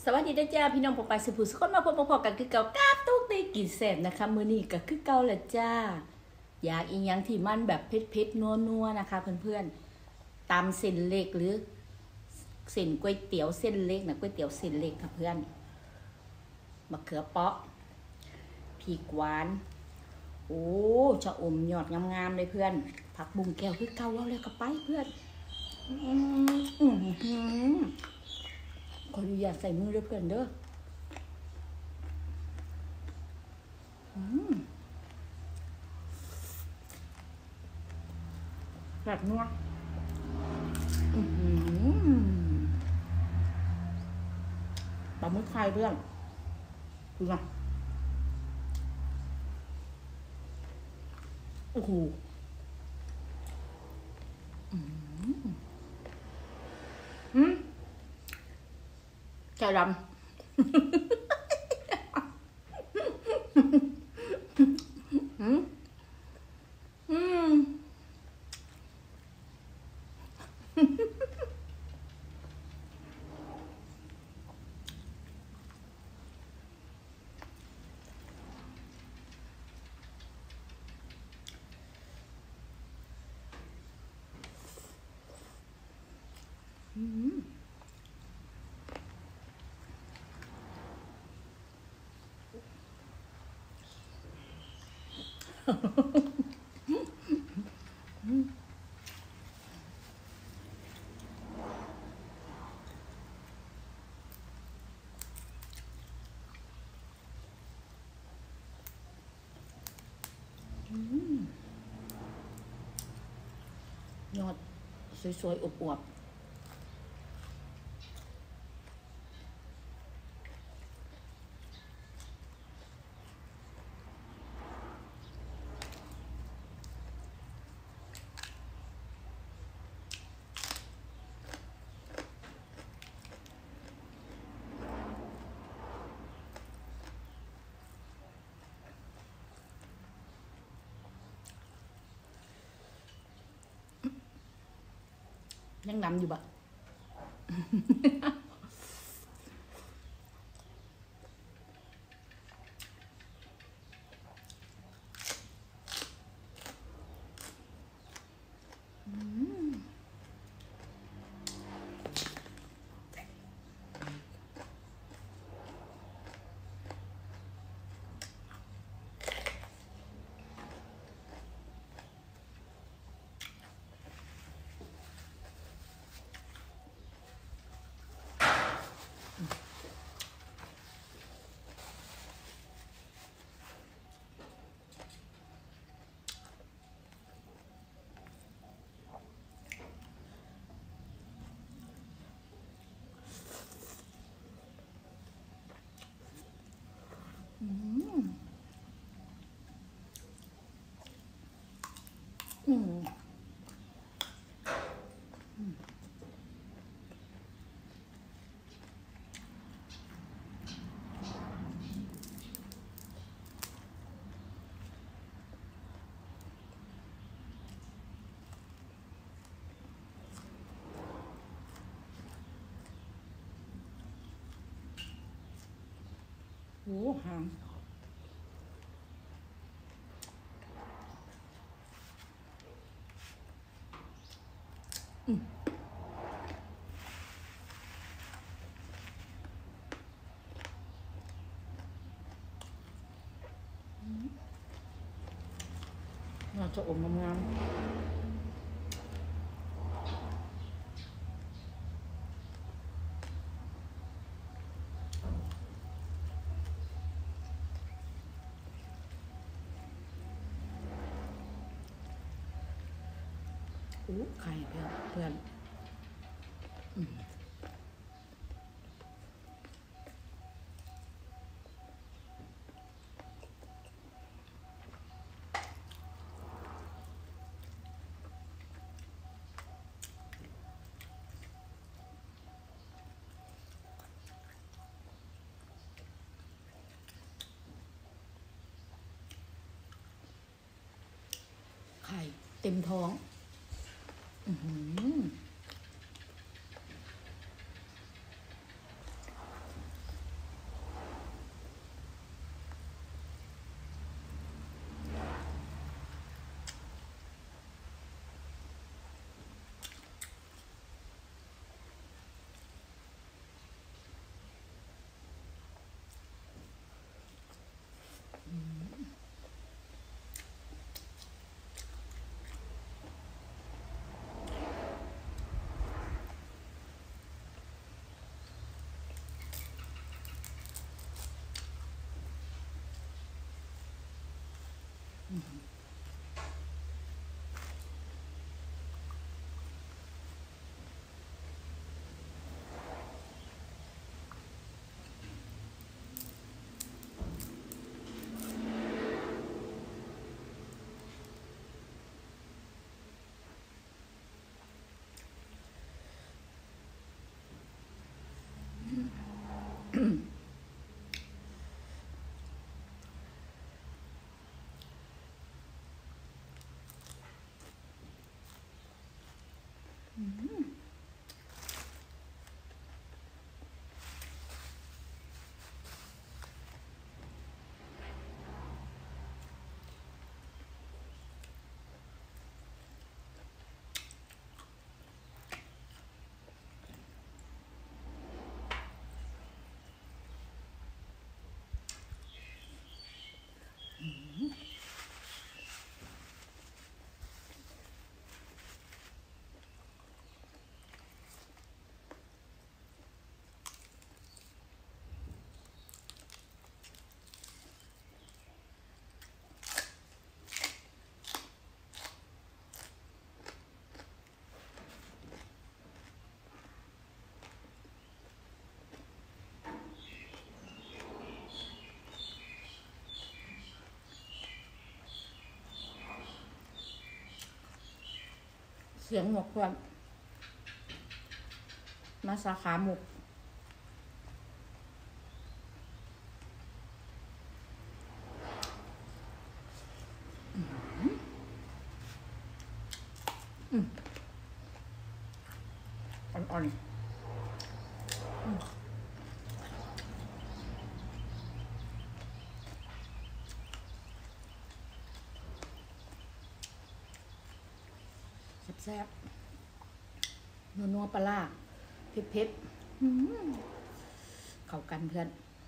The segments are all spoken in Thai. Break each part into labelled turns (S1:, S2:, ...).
S1: สวัสดีนะจ้าพี่น้องปกปายสืบผู้สุขคนมาพบกันคือเก่ากับตุ๊กตีกินแซ่บนะคะมื้อนี้ก็คือเก่าแหละจ้าอยากอีหยังที่มันแบบเผ็ดๆนัวๆนะคะเพื่อนๆตำเส้นเล็กหรือเส้นก๋วยเตี๋ยวเส้นเล็กนะก๋วยเตี๋ยวเส้นเล็กค่ะเพื่อนมะเขือเปาะพริกหวานโอ้ชะอมยอดงามๆเลยเพื่อนผักบุ้งแก้วคือเก่าแล้วก็ไปเพื่อนขออนุญาตใส่มือด้วยเพื่อนเด้อแบบนัวปลาหมึกไฟเพื่อนดูนะโอ้โหไก่ดำยอดสวยๆอวบๆยังนำอยู่บะโอ้หางเราจะอมงามโอ้ไข่เพื่อนไข่เต็มท้องเสียงหมกเพื่อนมาสาขาหมกอ่อนๆแซ่บๆนัวๆปลาร้าเผ็ดๆเข้ากันเพื่อน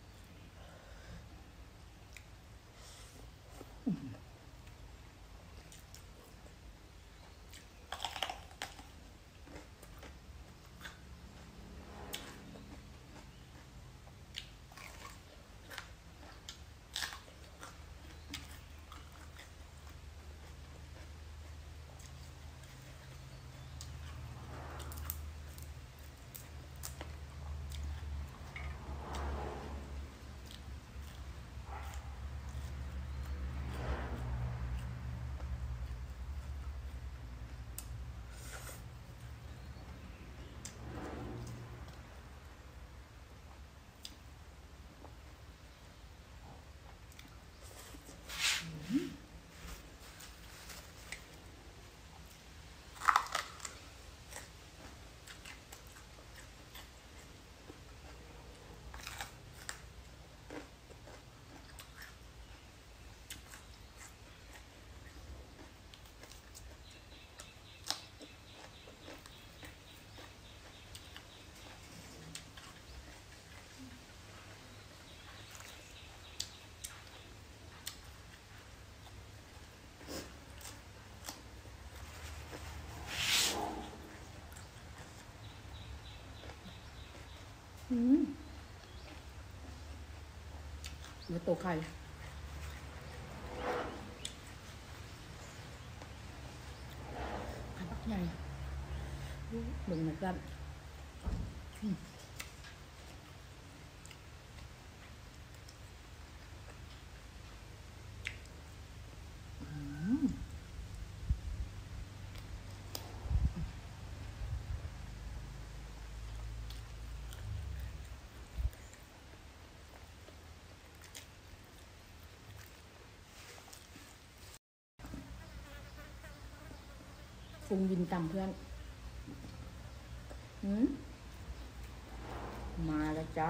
S1: เนื้อตัวไข่ไข่ปักใหญ่เบิ่งหน่อยกันฟุงวินตำเพื่อนมาแล้วจ้า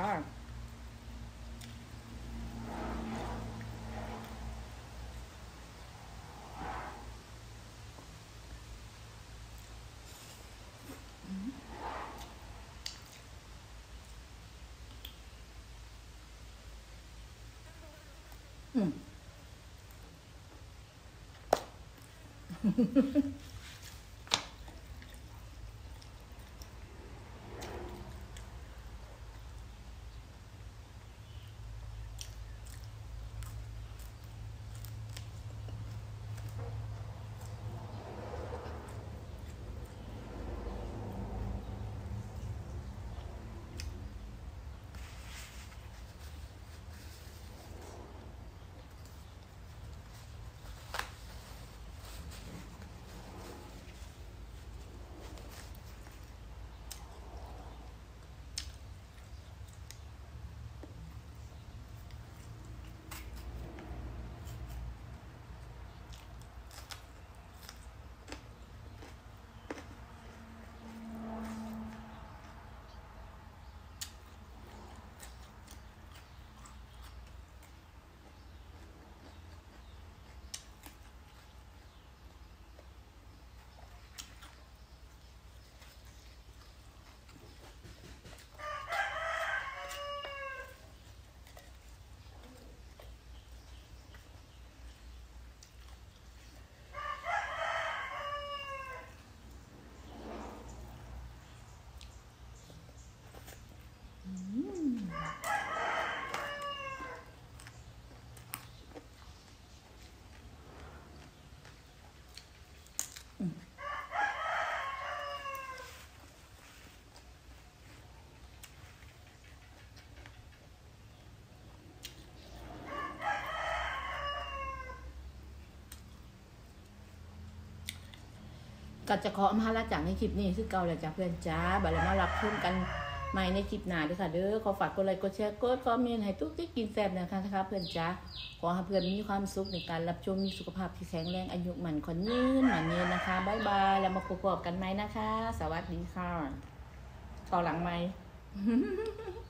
S1: ก็จะขออำลาจากในคลิปนี้คือเก่าแหละจ้าเพื่อนจ้าบัดแล้วมารับชมกันใหม่ในคลิปหน้าด้วยค่ะเด้อขอฝากกดไลค์กดแชร์กดคอมเมนต์ให้ตุ๊กติ๊กกินแซ่บนะคะเพื่อนจ้าขอให้เพื่อนมีความสุขในการรับชมมีสุขภาพที่แข็งแรงอายุหมันขวัญยืนหมันยืนนะคะบ๊ายบายแล้วมาพบกันใหม่นะคะสวัสดีค่ะต่อหลังไหม